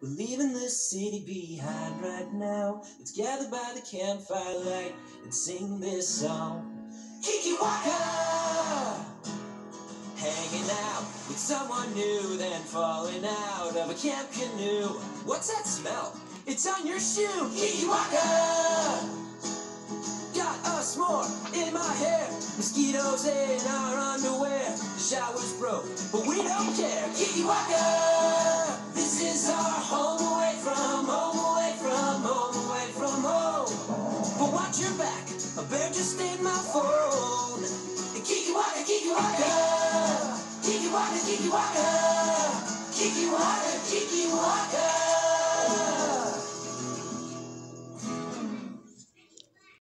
We're leaving this city behind right now. Let's gather by the campfire light and sing this song. Kikiwaka! Hanging out with someone new, then falling out of a camp canoe. What's that smell? It's on your shoe! Kikiwaka! Got a s'more in my hair, mosquitoes in our underwear. The shower's broke, but we don't care. Kikiwaka! This is our home away from home, away from home, away from home. But watch your back, a bear just stayed my phone. Kikiwaka, Kikiwaka, Kikiwaka, Kikiwaka, Kikiwaka, Kikiwaka.